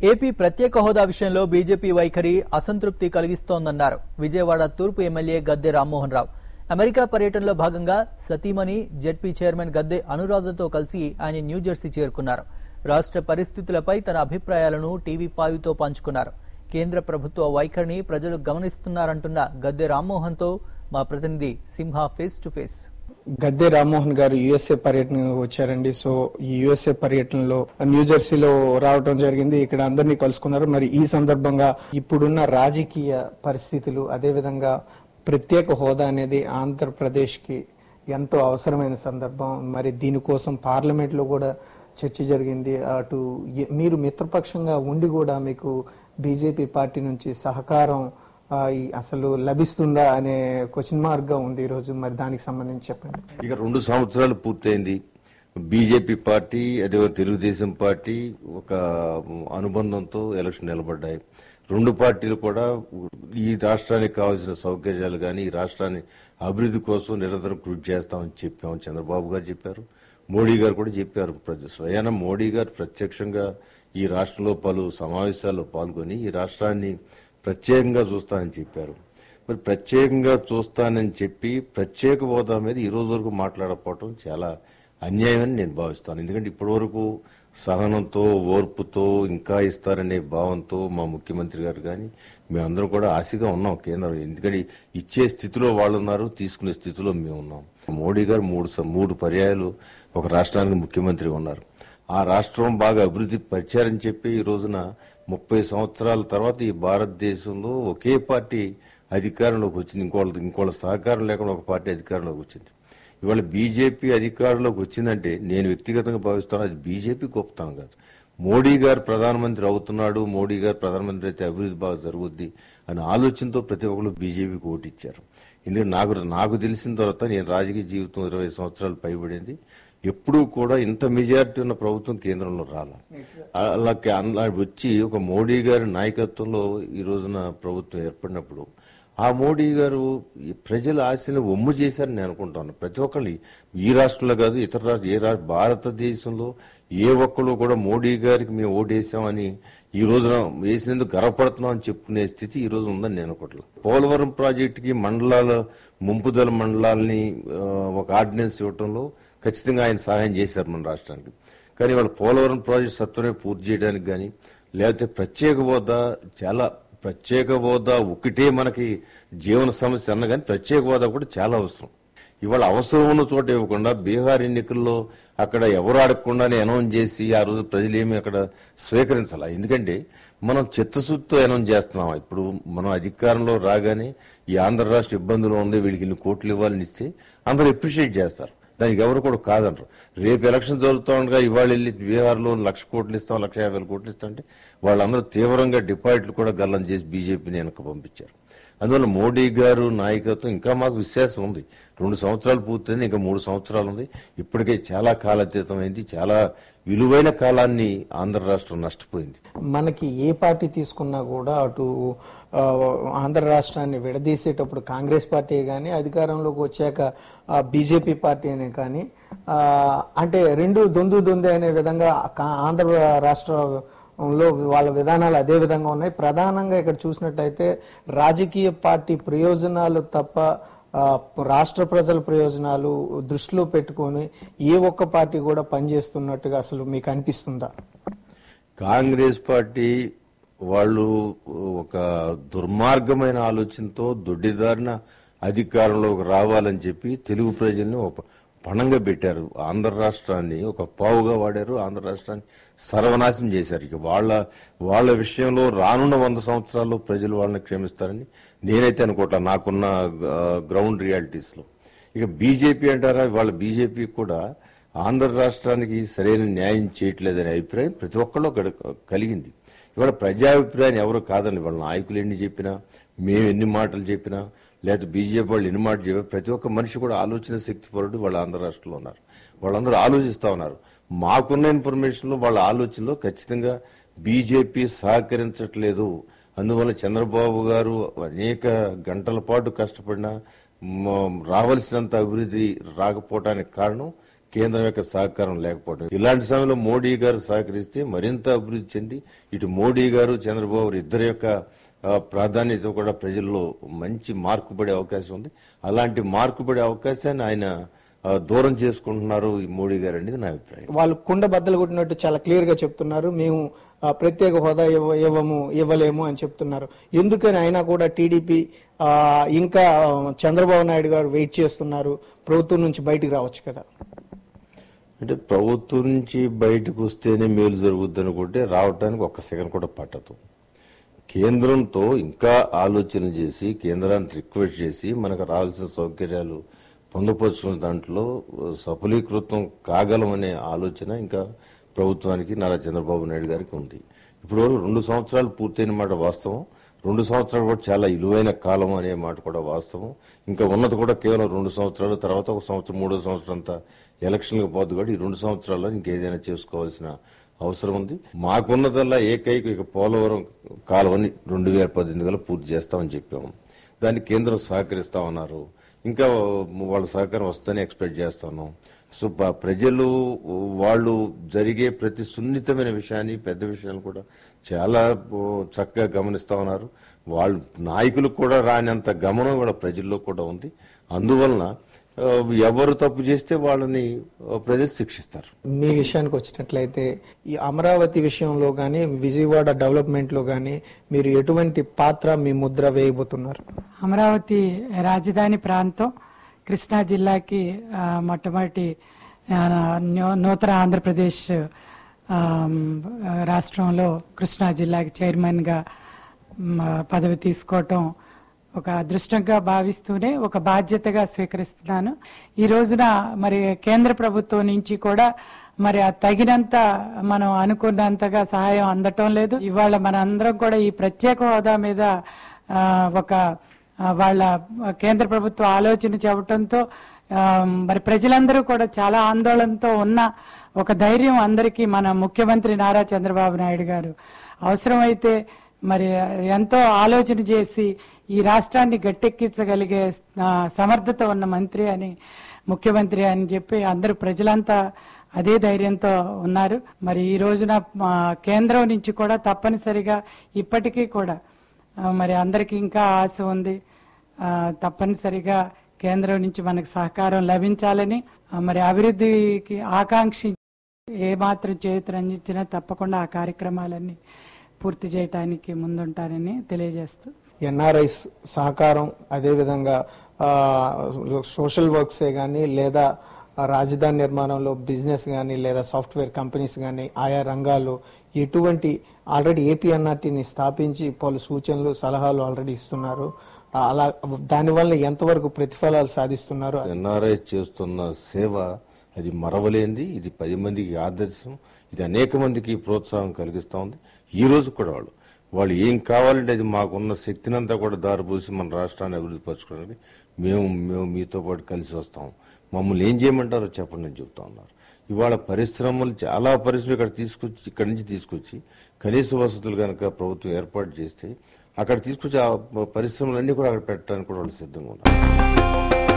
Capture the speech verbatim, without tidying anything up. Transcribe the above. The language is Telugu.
ఏపీ ప్రత్యేక హోదా విషయంలో బీజేపీ వైఖరి అసంతృప్తి కలిగిస్తోందన్నారు విజయవాడ తూర్పు ఎమ్మెల్యే గద్దె రామ్మోహన్ రావు. అమెరికా పర్యటనలో భాగంగా సతీమణి జెడ్పీ చైర్మన్ గద్దె అనురాధతో కలిసి ఆయన న్యూజెర్సీ చేరుకున్నారు. రాష్ట్ర పరిస్థితులపై తన అభిప్రాయాలను టీవీ ఫైవ్తో పంచుకున్నారు. కేంద్ర ప్రభుత్వ వైఖరిని ప్రజలు గమనిస్తున్నారంటున్న గద్దె రామ్మోహన్తో మా ప్రతినిధి Simha face to face. Gadde Rammohan గారు యుఎస్ఏ పర్యటన వచ్చారండి. సో ఈ యుఎస్ఏ పర్యటనలో న్యూజెర్సీలో రావడం జరిగింది. ఇక్కడ అందరినీ కలుసుకున్నారు. మరి ఈ సందర్భంగా ఇప్పుడున్న రాజకీయ పరిస్థితులు, అదేవిధంగా ప్రత్యేక హోదా అనేది ఆంధ్రప్రదేశ్ కి ఎంతో అవసరమైన సందర్భం. మరి దీనికోసం పార్లమెంట్ లో కూడా చర్చ జరిగింది. అటు మీరు మిత్రపక్షంగా ఉండి కూడా మీకు బీజేపీ పార్టీ నుంచి సహకారం అసలు లభిస్తుందా అనే క్వశ్చన్ మార్క్ గా ఉంది ఈ రోజు. మరి దానికి సంబంధించి చెప్పండి. ఇక రెండు సంవత్సరాలు పూర్తయింది. బీజేపీ పార్టీ అదే తెలుగుదేశం పార్టీ ఒక అనుబంధంతో ఎలక్షన్ నిలబడ్డాయి. రెండు పార్టీలు కూడా ఈ రాష్ట్రానికి కావాల్సిన సౌకర్యాలు కానీ ఈ రాష్ట్రాన్ని అభివృద్ధి కోసం నిరంతరం కృషి చేస్తామని చెప్పాము. చంద్రబాబు గారు చెప్పారు, మోడీ గారు కూడా చెప్పారు. స్వయాన మోడీ గారు ప్రత్యక్షంగా ఈ రాష్ట్రంలో పలు సమావేశాల్లో పాల్గొని ఈ రాష్ట్రాన్ని ప్రత్యేకంగా చూస్తానని చెప్పారు. మరి ప్రత్యేకంగా చూస్తానని చెప్పి ప్రత్యేక హోదా మీద ఈ రోజు వరకు మాట్లాడకపోవడం చాలా అన్యాయమని నేను భావిస్తాను. ఎందుకంటే ఇప్పటి వరకు సహనంతో ఓర్పుతో ఇంకా ఇస్తారనే భావంతో మా ముఖ్యమంత్రి గారు కానీ మేమందరం కూడా ఆశగా ఉన్నాం కేంద్రం. ఎందుకంటే ఇచ్చే స్థితిలో వాళ్ళు ఉన్నారు, తీసుకునే స్థితిలో మేము ఉన్నాం. మోడీ గారు మూడు మూడు పర్యాయాలు ఒక రాష్ట్రానికి ముఖ్యమంత్రి ఉన్నారు. ఆ రాష్ట్రం బాగా అభివృద్ధి పరిచారని చెప్పి ఈ రోజున ముప్పై సంవత్సరాల తర్వాత ఈ భారతదేశంలో ఒకే పార్టీ అధికారంలోకి వచ్చింది. ఇంకోళ్ళ ఇంకోళ్ళ సహకారం లేకుండా ఒక పార్టీ అధికారంలోకి వచ్చింది. ఇవాళ బీజేపీ అధికారంలోకి వచ్చిందంటే నేను వ్యక్తిగతంగా భావిస్తాను అది బీజేపీ గొప్పతనం కాదు. మోడీ గారు ప్రధానమంత్రి అవుతున్నాడు, మోడీ గారు ప్రధానమంత్రి అయితే అభివృద్ధి బాగా జరుగుద్ది అనే ఆలోచనతో ప్రతి ఒక్కరు బీజేపీకి ఓటిచ్చారు. ఎందుకంటే నాకు నాకు తెలిసిన తర్వాత నేను రాజకీయ జీవితం ఇరవై సంవత్సరాలు పైబడింది. ఎప్పుడూ కూడా ఇంత మెజారిటీ ఉన్న ప్రభుత్వం కేంద్రంలో రాలా. అలా అలా వచ్చి ఒక మోడీ గారి నాయకత్వంలో ఈ రోజున ప్రభుత్వం ఏర్పడినప్పుడు ఆ మోడీ గారు ప్రజల ఆశని ఒమ్ము చేశారని నేను అనుకుంటాను. ప్రతి ఒక్కరిని ఈ రాష్ట్రంలో కాదు ఇతర రాష్ట్ర ఏ రాష్ట్ర భారతదేశంలో ఏ ఒక్కరు కూడా మోడీ గారికి మేము ఓటేసామని ఈ రోజున వేసినందుకు గర్వపడుతున్నాం అని చెప్పుకునే స్థితి ఈ రోజు ఉందని నేను అనుకోవట్లేదు. పోలవరం ప్రాజెక్టుకి మండలాల ముంపుదల మండలాల్ని ఒక ఆర్డినెన్స్ ఇవ్వడంలో ఖచ్చితంగా ఆయన సహాయం చేశారు మన రాష్ట్రానికి. కానీ వాళ్ళ పోలవరం ప్రాజెక్టు సత్వరమే పూర్తి చేయడానికి కానీ లేకపోతే ప్రత్యేక హోదా చాలా ప్రత్యేక హోదా ఒకటే మనకి జీవన సమస్య అన్న కానీ ప్రత్యేక హోదా కూడా చాలా అవసరం. ఇవాళ అవసరం ఉన్న చోట ఇవ్వకుండా బీహార్ ఎన్నికల్లో అక్కడ ఎవరు అడగకుండానే అనౌన్స్ చేసి ఆ రోజు ప్రజలేమీ అక్కడ స్వీకరించాల. ఎందుకంటే మనం చిత్తశుద్ధితో అనౌన్స్ చేస్తున్నాం. ఇప్పుడు మనం అధికారంలో రాగానే ఈ ఆంధ్ర రాష్ట్ర ఇబ్బందులు ఉంది, వీళ్ళకి ఇన్ని కోట్లు ఇవ్వాలని ఇస్తే అందరూ అప్రిషియేట్ చేస్తారు. దానికి ఎవరు కూడా కాదనరు. రేపు ఎలక్షన్ జరుగుతూ ఉండగా ఇవాళ వెళ్ళి బీహార్లో లక్ష కోట్లు ఇస్తాం, లక్ష యాభై వేల కోట్లు ఇస్తాం అంటే వాళ్ళందరూ తీవ్రంగా డిపాజిట్లు కూడా గల్లం చేసి బీజేపీని వెనక్కి పంపించారు. అందువల్ల మోడీ గారు నాయకత్వం ఇంకా మాకు విశ్వాసం ఉంది. రెండు సంవత్సరాలు పూర్తయింది, ఇంకా మూడు సంవత్సరాలు ఉంది. ఇప్పటికే చాలా కాలాతీతమైంది. చాలా విలువైన కాలాన్ని ఆంధ్ర రాష్ట్రం నష్టపోయింది. మనకి ఏ పార్టీ తీసుకున్నా కూడా అటు ఆంధ్ర రాష్ట్రాన్ని విడదీసేటప్పుడు కాంగ్రెస్ పార్టీ కానీ అధికారంలోకి వచ్చాక బీజేపీ పార్టీ అనే కానీ అంటే రెండు దొందు దొంది అనే విధంగా ఆంధ్ర రాష్ట్ర లో వాళ్ళ విధానాలు అదే విధంగా ఉన్నాయి. ప్రధానంగా ఇక్కడ చూసినట్టయితే రాజకీయ పార్టీ ప్రయోజనాలు తప్ప రాష్ట్ర ప్రజల ప్రయోజనాలు దృష్టిలో పెట్టుకొని ఏ ఒక్క పార్టీ కూడా పనిచేస్తున్నట్టుగా అసలు మీకు అనిపిస్తుందా? కాంగ్రెస్ పార్టీ వాళ్ళు ఒక దుర్మార్గమైన ఆలోచనతో దొడ్డిదారిన అధికారంలోకి రావాలని చెప్పి తెలుగు ప్రజల్ని ఒక పణంగా పెట్టారు. ఆంధ్ర రాష్ట్రాన్ని ఒక పావుగా వాడారు. ఆంధ్ర రాష్ట్రాన్ని సర్వనాశనం చేశారు. ఇక వాళ్ళ వాళ్ళ విషయంలో రానున్న వంద సంవత్సరాల్లో ప్రజలు వాళ్ళని క్షమిస్తారని నేనైతే అనుకోవట్లా నాకున్న గ్రౌండ్ రియాలిటీస్ లో. ఇక బీజేపీ అంటారా, వాళ్ళ బీజేపీ కూడా ఆంధ్ర రాష్ట్రానికి సరైన న్యాయం చేయట్లేదనే అభిప్రాయం ప్రతి ఒక్కళ్ళు కలిగింది. ఇవాళ ప్రజాభిప్రాయాన్ని ఎవరు కాదని వాళ్ళ నాయకులు ఎన్ని చెప్పినా, మేము ఎన్ని మాటలు చెప్పినా, లేదా బీజేపీ వాళ్ళు ఎన్ని మాటలు చెప్పినా ప్రతి ఒక్క మనిషి కూడా ఆలోచన శక్తి పరుడు వాళ్ళ ఆంధ్ర రాష్ట్రంలో ఉన్నారు. వాళ్ళందరూ ఆలోచిస్తా ఉన్నారు. మాకున్న ఇన్ఫర్మేషన్ లో వాళ్ళ ఆలోచనలో ఖచ్చితంగా బీజేపీ సహకరించట్లేదు. అందువల్ల చంద్రబాబు గారు అనేక గంటల పాటు కష్టపడినా రావాల్సినంత అభివృద్ధి రాకపోవడానికి కారణం కేంద్రం యొక్క సహకారం లేకపోవడం. ఇలాంటి సమయంలో మోడీ గారు సహకరిస్తే మరింత అభివృద్ధి చెంది ఇటు మోడీ గారు చంద్రబాబు ఇద్దరి యొక్క ప్రాధాన్యత కూడా ప్రజల్లో మంచి మార్పు పడే అవకాశం ఉంది. అలాంటి మార్పు పడే అవకాశాన్ని ఆయన దూరం చేసుకుంటున్నారు ఈ మోడీ గారు అనేది నా అభిప్రాయం. వాళ్ళు కుండ బద్దలు కొట్టినట్టు చాలా క్లియర్ గా చెప్తున్నారు, మేము ప్రత్యేక హోదా ఇవ్వము ఇవ్వలేము అని చెప్తున్నారు. ఎందుకని అయినా కూడా టీడీపీ ఇంకా చంద్రబాబు నాయుడు గారు వెయిట్ చేస్తున్నారు, ప్రభుత్వం నుంచి బయటకు రావచ్చు కదా? అంటే ప్రభుత్వం నుంచి బయటకు వస్తేనే మేలు జరుగుద్ది అనుకుంటే రావడానికి ఒక్క సెకండ్ కూడా పట్టదు. కేంద్రంతో ఇంకా ఆలోచన చేసి కేంద్రాన్ని రిక్వెస్ట్ చేసి మనకు రావాల్సిన సౌకర్యాలు పొందుపరుచుకున్న దాంట్లో సఫలీకృతం కాగలమనే ఆలోచన ఇంకా ప్రభుత్వానికి నారా చంద్రబాబు నాయుడు గారికి ఉంది. ఇప్పుడు రెండు సంవత్సరాలు పూర్తయిన మాట వాస్తవం. రెండు సంవత్సరాలు కూడా చాలా విలువైన కాలం అనే మాట కూడా వాస్తవం. ఇంకా ఉన్నది కూడా కేవలం రెండు సంవత్సరాల తర్వాత ఒక సంవత్సరం మూడో సంవత్సరం అంతా ఎలక్షన్కి పోద్దు కూడా ఈ రెండు సంవత్సరాల్లో ఇంకేదైనా చేసుకోవాల్సిన అవసరం ఉంది. మాకున్నదల్లా ఏకైక ఇక పోలవరం కాలువని రెండు వేల పద్దెనిమిది గల పూర్తి చేస్తామని చెప్పాము. దాన్ని కేంద్రం సహకరిస్తామన్నారు. ఇంకా వాళ్ళ సహకారం వస్తేనే ఎక్స్పెక్ట్ చేస్తున్నాం. సో ప్రజలు వాళ్ళు జరిగే ప్రతి సున్నితమైన విషయాన్ని పెద్ద విషయాన్ని కూడా చాలా చక్కగా గమనిస్తా ఉన్నారు. వాళ్ళు నాయకులు కూడా రానంత గమనం వాళ్ళ ప్రజల్లో కూడా ఉంది. అందువలన ఎవరు తప్పు చేస్తే వాళ్ళని ప్రజలు శిక్షిస్తారు. మీ విషయానికి వచ్చినట్లయితే ఈ అమరావతి విషయంలో కానీ విజయవాడ డెవలప్మెంట్ లో కానీ మీరు ఎటువంటి పాత్ర మీ ముద్ర వేయబోతున్నారు? అమరావతి రాజధాని ప్రాంతం కృష్ణా జిల్లాకి మొట్టమొదటి నూతన ఆంధ్రప్రదేశ్ రాష్ట్రంలో కృష్ణా జిల్లాకి చైర్మన్ గా పదవి తీసుకోవటం ఒక అదృష్టంగా భావిస్తూనే ఒక బాధ్యతగా స్వీకరిస్తున్నాను. ఈ రోజున మరి కేంద్ర ప్రభుత్వం నుంచి కూడా మరి తగినంత మనం అనుకున్నంతగా సహాయం అందటం లేదు. ఇవాళ మనందరం కూడా ఈ ప్రత్యేక హోదా మీద ఒక వాళ్ళ కేంద్ర ప్రభుత్వం ఆలోచన చెప్పడంతో మరి ప్రజలందరూ కూడా చాలా ఆందోళనతో ఉన్న ఒక ధైర్యం అందరికీ మన ముఖ్యమంత్రి నారా చంద్రబాబు నాయుడు గారు అవసరమైతే మరి ఎంతో ఆలోచన చేసి ఈ రాష్ట్రాన్ని గట్టెక్కించగలిగే సమర్థత ఉన్న మంత్రి అని ముఖ్యమంత్రి అని చెప్పి అందరూ ప్రజలంతా అదే ధైర్యంతో ఉన్నారు. మరి ఈ రోజున కేంద్రం నుంచి కూడా తప్పనిసరిగా ఇప్పటికీ కూడా మరి అందరికీ ఇంకా ఆశ ఉంది. తప్పనిసరిగా కేంద్రం నుంచి మనకు సహకారం లభించాలని మరి అభివృద్ధికి ఆకాంక్షించి ఏమాత్రం చేతులందించినా తప్పకుండా ఆ కార్యక్రమాలన్నీ పూర్తి చేయడానికి ముందుంటారని తెలియజేస్తూ ఎన్ఆర్ఐస్ సహకారం అదేవిధంగా సోషల్ వర్క్సే కానీ లేదా రాజధాని నిర్మాణంలో బిజినెస్ కానీ లేదా సాఫ్ట్వేర్ కంపెనీస్ కానీ ఆయా రంగాల్లో ఎటువంటి ఆల్రెడీ ఏపీఎన్ఆర్టీని స్థాపించి పలు సూచనలు సలహాలు ఆల్రెడీ ఇస్తున్నారు. అలా దానివల్ల ఎంతవరకు ప్రతిఫలాలు సాధిస్తున్నారు? ఎన్ఆర్ఐ చేస్తున్న సేవ అది మరవలేంది. ఇది పది మందికి ఆదర్శం. ఇది అనేక మందికి ప్రోత్సాహం కలిగిస్తూ ఉంది. ఈ రోజు కూడా వాళ్ళు వాళ్ళు ఏం కావాలంటే అది మాకున్న శక్తినంతా కూడా దారిపోసి మన రాష్ట్రాన్ని అభివృద్ధి పరచుకోవడానికి మేము మేము మీతో పాటు కలిసి వస్తాం, మమ్మల్ని ఏం చేయమంటారో చెప్పండి అని చెప్తా ఉన్నారు. ఇవాళ పరిశ్రమలు చాలా పరిశ్రమలు ఇక్కడ తీసుకొచ్చి ఇక్కడి నుంచి తీసుకొచ్చి కనీస వసతులు కనుక ప్రభుత్వం ఏర్పాటు చేస్తే అక్కడ తీసుకొచ్చి ఆ పరిశ్రమలన్నీ కూడా అక్కడ పెట్టడానికి కూడా వాళ్ళు సిద్ధంగా ఉన్నారు.